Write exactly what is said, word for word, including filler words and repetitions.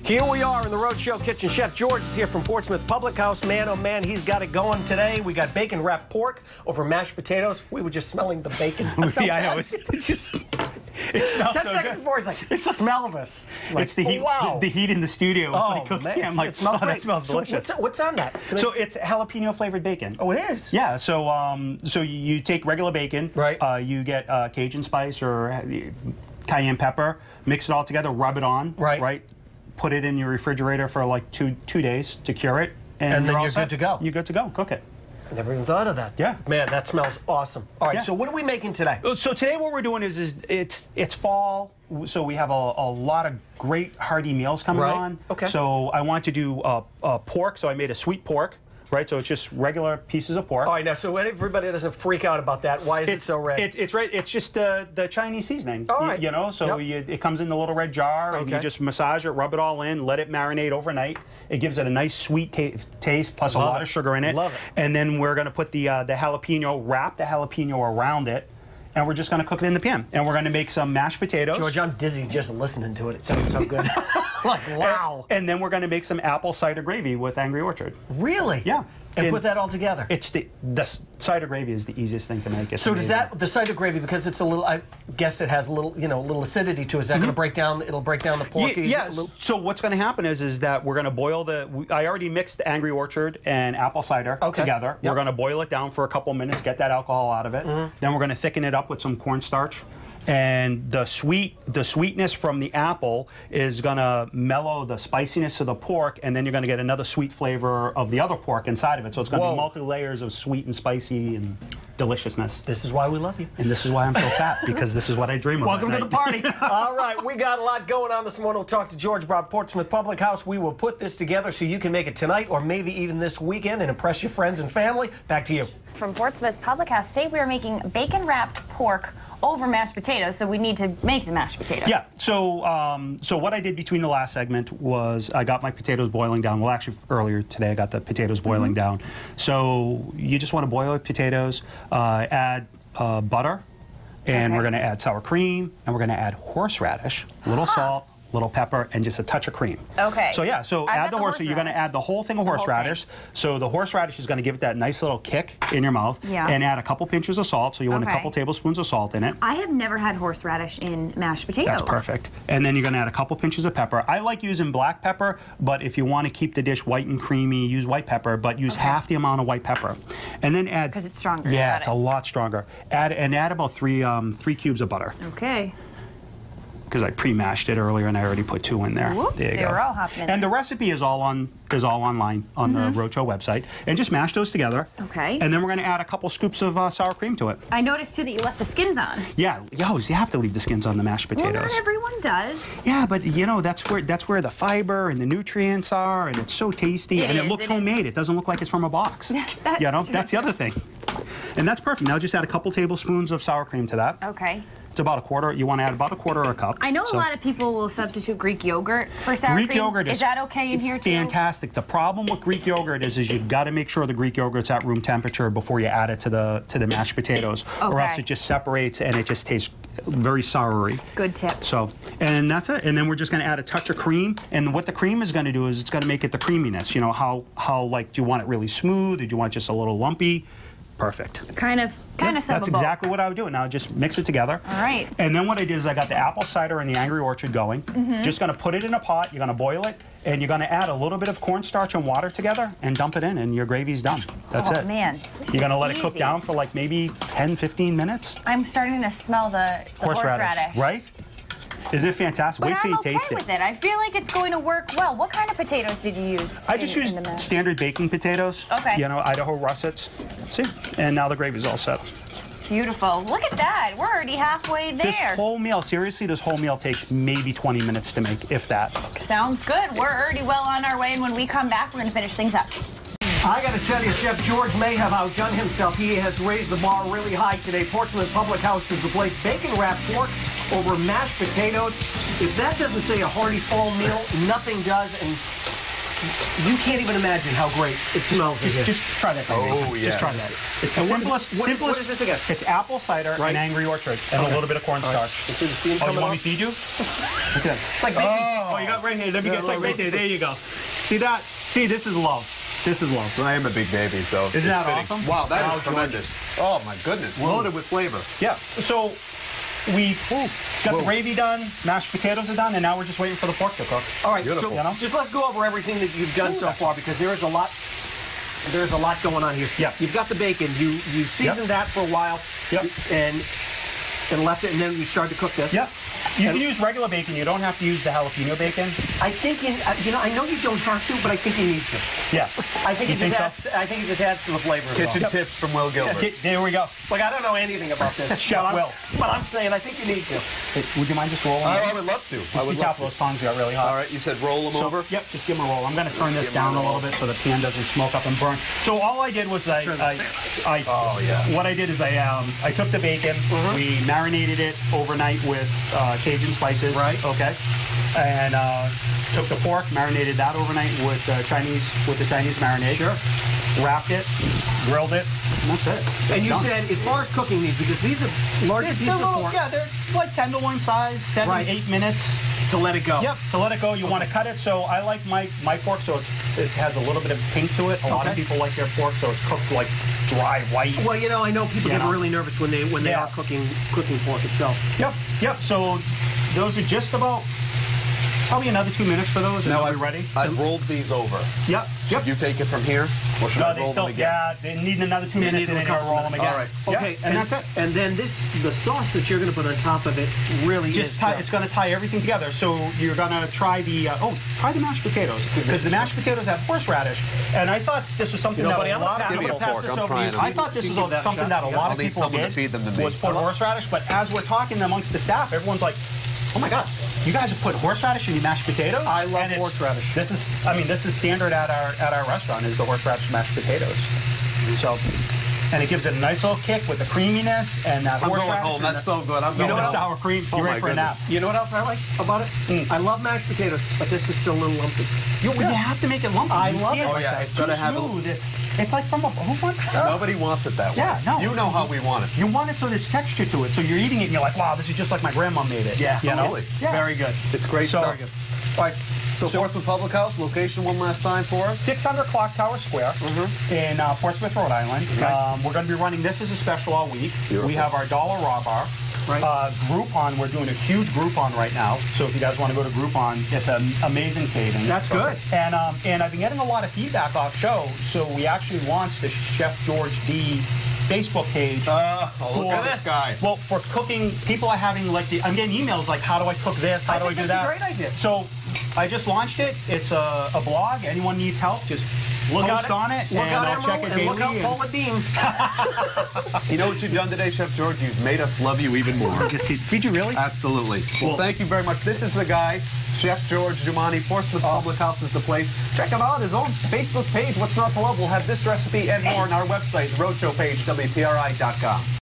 Here we are in the Rhode Show kitchen. Chef George is here from Portsmouth Publick House. Man, oh man, he's got it going today. We got bacon wrapped pork over mashed potatoes. We were just smelling the bacon. Yeah, I know. It's, it's just, it smells Ten so seconds good. before, he's like, smell this. Like, It's the heat, oh, wow. the, the heat in the studio. It's Oh, like cooking. man, I'm it's- like, it smells oh, great. that smells So delicious. what's, what's on that? To So make- it's jalapeno flavored bacon. Oh, it is? Yeah, so um, so you take regular bacon, Right. Uh, you get uh, Cajun spice or cayenne pepper, mix it all together, rub it on, Right. right? Put it in your refrigerator for like two two days to cure it, And then all you're set. good to go. You're good to go. Cook it. I never even thought of that. Yeah. Man, that smells awesome. All right, Yeah. so what are we making today? So today what we're doing is, is it's it's fall, so we have a, a lot of great hearty meals coming Right. on. Okay. So I want to do uh, uh, pork, so I made a sweet pork, right? So it's just regular pieces of pork. All right, now, so everybody doesn't freak out about that. Why is it so red? It, it's right. It's just uh, the Chinese seasoning. All y- right. You know, so Yep. you, it comes in the little red jar, and you Okay. just massage it, rub it all in, let it marinate overnight. It gives it a nice sweet ta taste, plus a Love lot it. of sugar in it. Love it. And then we're going to put the uh, the jalapeno, wrap the jalapeno around it, and we're just going to cook it in the pan. And we're going to make some mashed potatoes. George, I'm dizzy just listening to it. It sounds so good. Like, wow. And then we're going to make some apple cider gravy with Angry Orchard. Really? Yeah. And And put that all together. It's the the cider gravy is the easiest thing to make. It's So does amazing. that, the cider gravy, because it's a little, I guess it has a little, you know, a little acidity to it, is that going to break down, it'll break down the pork? Mm-hmm. Yeah, yeah. So what's going to happen is is that we're going to boil the. we- I already mixed Angry Orchard and apple cider Okay. together. Yep. We're going to boil it down for a couple minutes, get that alcohol out of it. Then we're going to thicken it up with some cornstarch. And the sweet, the sweetness from the apple is going to mellow the spiciness of the pork, and then you're going to get another sweet flavor of the other pork inside of it. So it's going to Whoa. be multi layers of sweet and spicy and deliciousness. This is why we love you. And this is why I'm so fat, because this is what I dream of. Welcome at to the night. party. All right, we got a lot going on this morning. We'll talk to George about Portsmouth Publick House. We will put this together so you can make it tonight or maybe even this weekend and impress your friends and family. Back to you. From Portsmouth Publick House, today we are making bacon-wrapped pork over mashed potatoes, so we need to make the mashed potatoes. Yeah. So, um, so what I did between the last segment was I got my potatoes boiling down. Well, actually, earlier today I got the potatoes boiling down. So you just want to boil the potatoes, uh, add uh, butter, and Okay. we're going to add sour cream, and we're going to add horseradish, a little salt, little pepper, and just a touch of cream. Okay. So yeah, so I add bet the the horse. So you're going to horseradish. add the whole thing of The whole horseradish. So the horseradish is going to give it that nice little kick in your mouth. Yeah. And add a couple pinches of salt. So you want a Okay. couple tablespoons of salt in it. I have never had horseradish in mashed potatoes. That's perfect. And then you're going to add a couple pinches of pepper. I like using black pepper, but if you want to keep the dish white and creamy, use white pepper, but use Okay. half the amount of white pepper. And then add... Because it's stronger. Yeah, Got it's it. a lot stronger. Add And add about three, um, three cubes of butter, Okay. because I pre-mashed it earlier and I already put two in there. Whoop, there you they go. were all hopping in And there. the recipe is all on is all online on the Rhode Show website. And just mash those together. Okay. And then we're going to add a couple scoops of uh, sour cream to it. I noticed, too, that you left the skins on. Yeah, you always you have to leave the skins on the mashed potatoes. Well, not everyone does. Yeah, but you know that's where that's where the fiber and the nutrients are, and it's so tasty, It and is, it looks it is. homemade. It doesn't look like it's from a box. That's you know, true. that's the other thing. And that's perfect. Now just add a couple tablespoons of sour cream to that. Okay. It's about a quarter. You want to add about a quarter or a cup. I know So- a lot of people will substitute Greek yogurt for sour Greek cream. yogurt is, is that okay in here too? Fantastic. The problem with Greek yogurt is, is you've got to make sure the Greek yogurt's at room temperature before you add it to the to the mashed potatoes, or else Okay. it just separates and it just tastes very soury. Good tip. So, and that's it. And then we're just going to add a touch of cream. And what the cream is going to do is it's going to make it the creaminess. You know, how, how like, do you want it really smooth? Or do you want just a little lumpy? Perfect. Kind of, kind of some That's of both. exactly what I would do. Now just mix it together. All right. And then what I did is I got the apple cider and the Angry Orchard going. Mm-hmm. Just going to put it in a pot. You're going to boil it. And you're going to add a little bit of cornstarch and water together and dump it in. And your gravy's done. That's oh, it. man. This You're going to is let it cook easy. down for like maybe ten, fifteen minutes. I'm starting to smell the, the horseradish. Right? Isn't it fantastic? But Wait till I'm you okay taste it. with it. I feel like it's going to work well. What kind of potatoes did you use? I just in, used in the mash? standard baking potatoes. Okay. You know, Idaho russets. See? And now the gravy's all set. Beautiful. Look at that. We're already halfway there. This whole meal, seriously, this whole meal takes maybe twenty minutes to make, if that. Sounds good. We're already well on our way, and when we come back, we're going to finish things up. I got to tell you, Chef George may have outdone himself. He has raised the bar really high today. Portsmouth Publick House is the place. Bacon-wrapped pork over mashed potatoes. If that doesn't say a hearty fall meal, nothing does. And you can't even imagine how great it smells in Just, here. just try that. Baby. Oh, yeah. Just try that. It's the And what- simplest. what is- simplest. what is this again? It's apple cider Right. and Angry Orchard and Okay. a little bit of cornstarch. Right. And see the steam Oh, you coming want me off? to feed you? Look at that. It's like baby. Oh, you got right here. Let me Yeah, get it's like right, right there. There you go. See that? See, this is love. This is love. I am a big baby, so. Isn't it's that fitting. awesome? Wow, that Wow, is tremendous. Oh my goodness, loaded with flavor. Yeah. So we got Whoa. the gravy done, mashed potatoes are done, and now we're just waiting for the pork to cook. All right, Beautiful. so You know? just let's go over everything that you've done so far because there is a lot. There's a lot going on here. Yeah. You've got the bacon. You you seasoned that for a while. Yep. And and left it, and then you started to cook this. Yep. You And- can use regular bacon. You don't have to use the jalapeno bacon. I think you, uh, you know. I know you don't have to, but I think you need to. Yeah. I think You it think just so? adds. I think it just adds to the flavor. as well. Kitchen tips from Will Gilbert. Okay, there we go. Like I don't know anything about this. Chef but I'm, Will. But I'm saying I think you need to. Hey, would you mind just rolling? I, them? I would love to. I would Keep love top to. those tongs got really hot. All right, you said roll them So, over. Yep, just give them a roll. I'm going to turn this give 'em a down a roll. little bit so the pan doesn't smoke up and burn. So all I did was I, I, I Oh, yeah. what I did is I, um, I took the bacon, we marinated it overnight with uh, Cajun spices. Right. Okay. And uh, took the pork, marinated that overnight with uh, Chinese with the Chinese marinade. Sure. Wrapped it, grilled it, and that's it. And you Done. said as far as cooking these, because these are larger They're pieces of little- pork, yeah, they're like tenderloin size, seven, Right. eight minutes. to let it go. Yep, to let it go, you want to cut it. So I like my, my pork so it's, it has a little bit of pink to it. A lot of Okay. people like their pork so it's cooked like dry white. Well, you know, I know people You get know? really nervous when they when they Yeah. are cooking cooking pork itself. Yep, yep. So those are just about probably another two minutes for those. And Now they'll I've, be ready. I've rolled these over. Yep, yep. Should you take it from here, or should No, I they roll still, them again? yeah, they need another two They minutes need and a then you'll couple roll them again. All right. Yep, Okay, and, that's it. And then this the sauce that you're going to put on top of it really Just is tie, uh, it's going to tie everything together. So you're going to try the, uh, oh, try the mashed potatoes. Because the mashed potatoes have horseradish. And I thought this was something You know, that buddy, a I'm lot gonna of pass- Give me people a pass fork. this I'm over to trying you. them. I thought this You was give a, that a something shot. that a Yeah. lot I'll of need people someone to did feed them to me. was put horseradish, but as we're talking amongst the staff, everyone's like, oh my God, you guys have put horseradish in your mashed potatoes? I love And it's- horseradish. This is, I mean, this is standard at our at our restaurant is the horseradish mashed potatoes. So, and it gives it a nice little kick with the creaminess and that I'm going horseradish. home. and That's the- so good. I'm You going know, the home. sour cream. Oh You're my ready for a nap. goodness. You know what else I like about it? Mm. I love mashed potatoes, but this is still a little lumpy. You, you have to make it lumpy. I You love can't- it. Oh, yeah, it's too gotta have a- smooth. It's, it's like from a, who wants that? Nobody wants it that way. Yeah, no. You know how we want it. You want it so there's texture to it. So you're eating it and you're like, wow, this is just like my grandma made it. Yeah, you know? absolutely. Yeah. Very good. It's great So- stuff. Very good. All right. So, Portsmouth Public House, location one last time for us. six hundred Clock Tower Square in uh, Portsmouth, Rhode Island. Um, we're going to be running this as a special all week. Beautiful. We have our Dollar Raw Bar. Right. Uh, Groupon, we're doing a huge Groupon right now. So if you guys want to go to Groupon, it's an amazing savings. That's good. And um, and I've been getting a lot of feedback off show. So we actually launched the Chef George D Facebook page. Uh, oh, look for- at this guy. Well, for cooking, people are having like the, I'm getting emails like, how do I cook this? How I do I think do that's that? a great idea. So I just launched it. It's a, a blog. Anyone needs help, just look Post out on it, Look and out, I'll check Emerald, it and daily. look out, and- Paula Dean. You know what you've done today, Chef George? You've made us love you even more. Did you really? Absolutely. Well, Well- thank you very much. This is the guy, Chef George Doumaney. Portsmouth Public House is the place. Check him out, his own Facebook page. What's not to love? We'll have this recipe and more on our website, Rhode Show page, W P R I dot com.